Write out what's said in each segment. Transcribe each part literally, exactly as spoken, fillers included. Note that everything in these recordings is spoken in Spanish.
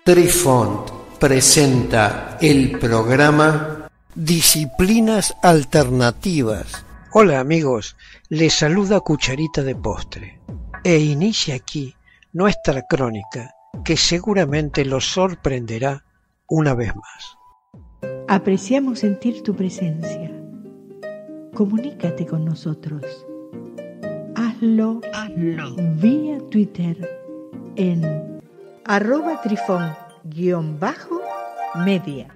Trifont presenta el programa Disciplinas Alternativas. Hola amigos, les saluda Cucharita de Postre e inicia aquí nuestra crónica que seguramente los sorprenderá una vez más. Apreciamos sentir tu presencia. Comunícate con nosotros. Hazlo, Hazlo. vía Twitter en arroba trifón guión bajo media.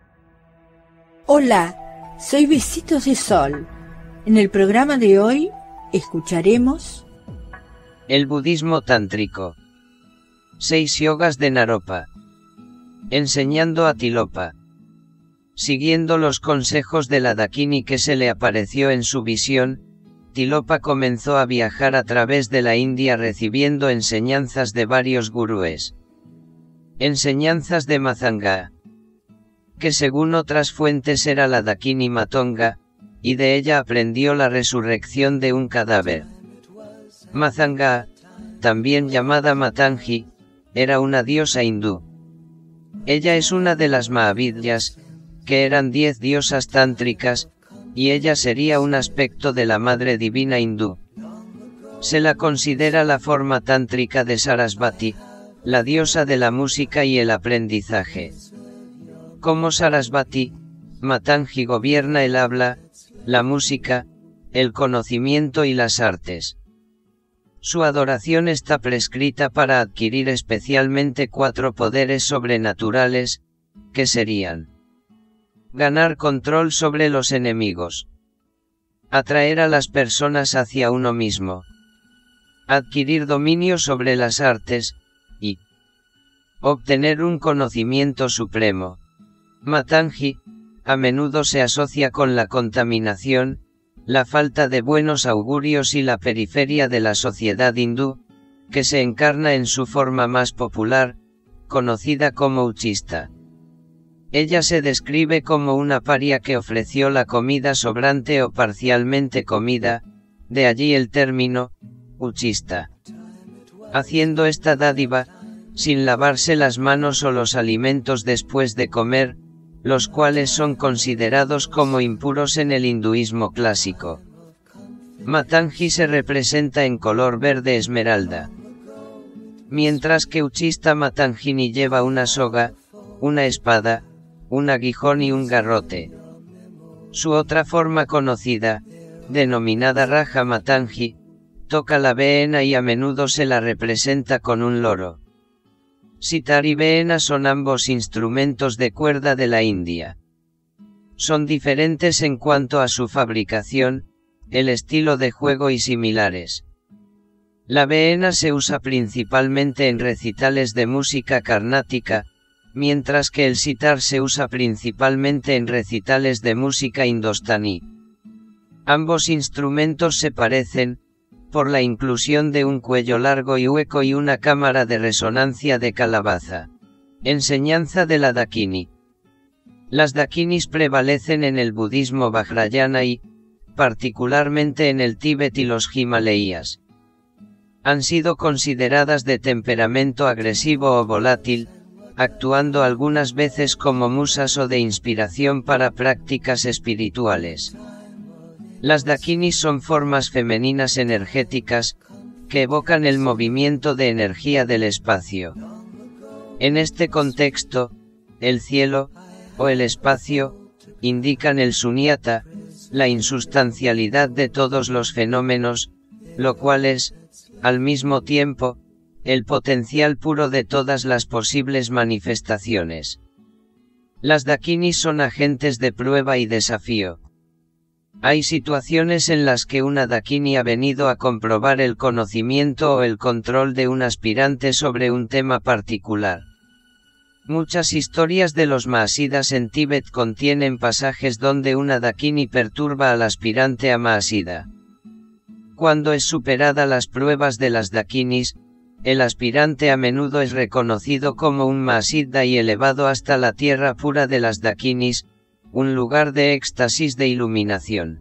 Hola, soy Besitos de Sol. En el programa de hoy escucharemos el budismo tántrico, seis yogas de Naropa, enseñando a Tilopa. Siguiendo los consejos de la Dakini que se le apareció en su visión, Tilopa comenzó a viajar a través de la India recibiendo enseñanzas de varios gurúes. Enseñanzas de Mazanga, que según otras fuentes era la Dakini Matonga, y de ella aprendió la resurrección de un cadáver. Mazanga, también llamada Matangi, era una diosa hindú. Ella es una de las Mahavidyas, que eran diez diosas tántricas, y ella sería un aspecto de la Madre Divina hindú. Se la considera la forma tántrica de Sarasvati, la diosa de la música y el aprendizaje. Como Sarasvati, Matangi gobierna el habla, la música, el conocimiento y las artes. Su adoración está prescrita para adquirir especialmente cuatro poderes sobrenaturales, que serían: ganar control sobre los enemigos, atraer a las personas hacia uno mismo, adquirir dominio sobre las artes, y obtener un conocimiento supremo. Matangi, a menudo se asocia con la contaminación, la falta de buenos augurios y la periferia de la sociedad hindú, que se encarna en su forma más popular, conocida como uchista. Ella se describe como una paria que ofreció la comida sobrante o parcialmente comida, de allí el término, uchista. Haciendo esta dádiva, sin lavarse las manos o los alimentos después de comer, los cuales son considerados como impuros en el hinduismo clásico. Matangi se representa en color verde esmeralda. Mientras que Uchista Matangini lleva una soga, una espada, un aguijón y un garrote. Su otra forma conocida, denominada Raja Matangi, toca la veena y a menudo se la representa con un loro. Sitar y veena son ambos instrumentos de cuerda de la India. Son diferentes en cuanto a su fabricación, el estilo de juego y similares. La veena se usa principalmente en recitales de música carnática, mientras que el sitar se usa principalmente en recitales de música indostaní. Ambos instrumentos se parecen, por la inclusión de un cuello largo y hueco y una cámara de resonancia de calabaza. Enseñanza de la Dakini. Las Dakinis prevalecen en el budismo Vajrayana y, particularmente en el Tíbet y los Himalayas. Han sido consideradas de temperamento agresivo o volátil, actuando algunas veces como musas o de inspiración para prácticas espirituales. Las Dakinis son formas femeninas energéticas, que evocan el movimiento de energía del espacio. En este contexto, el cielo, o el espacio, indican el sunyata, la insustancialidad de todos los fenómenos, lo cual es, al mismo tiempo, el potencial puro de todas las posibles manifestaciones. Las Dakinis son agentes de prueba y desafío. Hay situaciones en las que una Dakini ha venido a comprobar el conocimiento o el control de un aspirante sobre un tema particular. Muchas historias de los Mahasiddhas en Tíbet contienen pasajes donde una Dakini perturba al aspirante a Mahasiddha. Cuando es superada las pruebas de las Dakinis, el aspirante a menudo es reconocido como un Mahasiddha y elevado hasta la tierra pura de las Dakinis, un lugar de éxtasis de iluminación.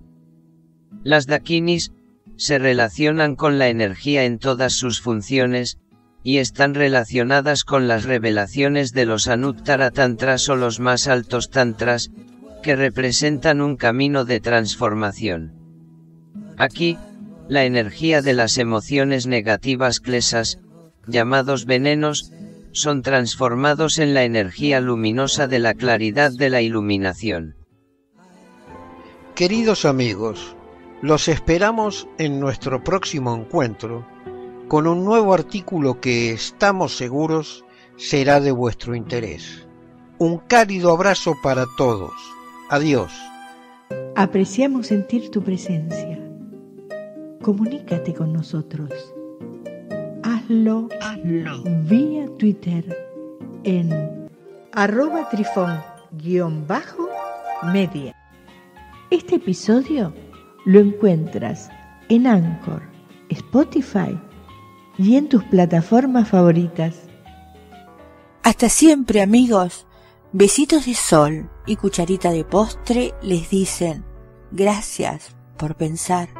Las Dakinis se relacionan con la energía en todas sus funciones, y están relacionadas con las revelaciones de los Anuttara Tantras o los más altos Tantras, que representan un camino de transformación. Aquí, la energía de las emociones negativas klesas, llamados venenos, son transformados en la energía luminosa de la claridad de la iluminación. Queridos amigos, los esperamos en nuestro próximo encuentro con un nuevo artículo que estamos seguros será de vuestro interés. Un cálido abrazo para todos. Adiós. Apreciamos sentir tu presencia. Comunícate con nosotros. Hazlo, Hazlo. vía Twitter en arroba trifón guión bajo media. Este episodio lo encuentras en Anchor, Spotify y en tus plataformas favoritas. Hasta siempre, amigos. Besitos de sol y cucharita de postre les dicen gracias por pensar.